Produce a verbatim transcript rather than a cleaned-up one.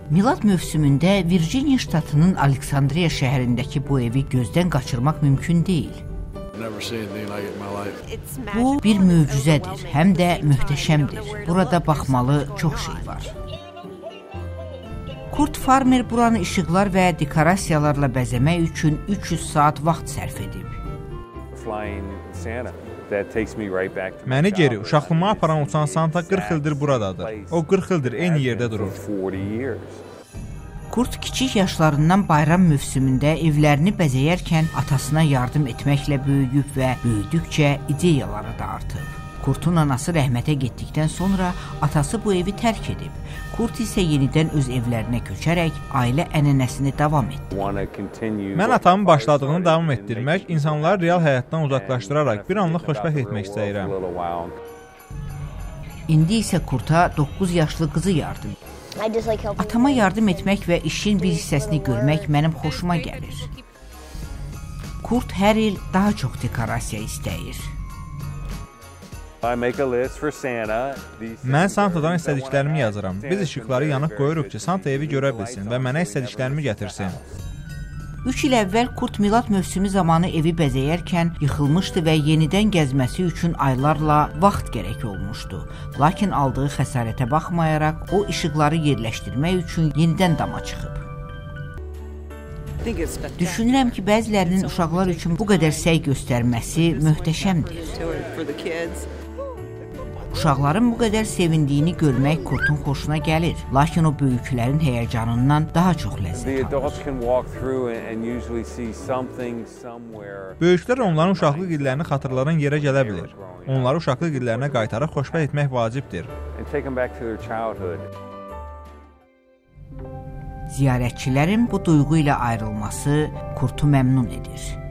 Milad mövsümündə Virginia ştatının Aleksandriya şəhərindəki bu evi gözdən qaçırmaq mümkün deyil. Bu bir möcüzədir, həm də möhtəşəmdir. Burada baxmalı çox şey var. Kurt Farmer buranı işıqlar və dekorasiyalarla bəzəmək üçün üç yüz saat vaxt sərf edib. Məni geri uşaqlığıma aparan uçan Santa qırx ildir buradadır. O qırx ildir eyni yerdə durur. Kurt kiçik yaşlarından bayram mövsümündə evlərini bəzəyərkən atasına yardım etməklə böyüyüb və böyüdükcə ideyaları da artıb. Kurtun anası rəhmətə getdikdən sonra atası bu evi tərk edib. Kurt isə yenidən öz evlərinə köçərək ailə ənənəsini davam etdi. Mən atamın başladığını davam etdirmək, insanları real həyatdan uzaqlaşdıraraq bir anlıq xoşbəxt etmək istəyirəm. İndi isə Kurta doqquz yaşlı qızı yardım edir. Atama yardım etmək və işin bir hissəsini görmək mənim xoşuma gəlir. Kurt hər il daha çox dekorasiya istəyir. Mən Santadan istədiklərimi yazıram. Biz işıqları yanıq qoyuruq ki, Santa evi görə bilsin və mənə istədiklərimi gətirsin. Üç il əvvəl Kurt milad mövsümü zamanı evi bəzəyərkən yıxılmışdı və yenidən gəzməsi üçün aylarla vaxt gərək olmuşdu. Lakin aldığı xəsarətə baxmayaraq, o işıqları yerləşdirmək üçün yenidən dama çıxıb. Düşünürəm ki, bəzilərinin uşaqlar üçün bu qədər səy göstərməsi möhtəşəmdir. Uşaqların bu qədər sevindiyini görmək Kurtun xoşuna gəlir, lakin o böyüklərin həyəcanından daha çox ləzzət alır. Böyüklər onların uşaqlıq illərini xatırladan yerə gələ bilir. Onları uşaqlıq illərinə qaytarıb xoşbəxt etmək vacibdir. Ziyarətçilərin bu duyğu ilə ayrılması Kurtu məmnun edir.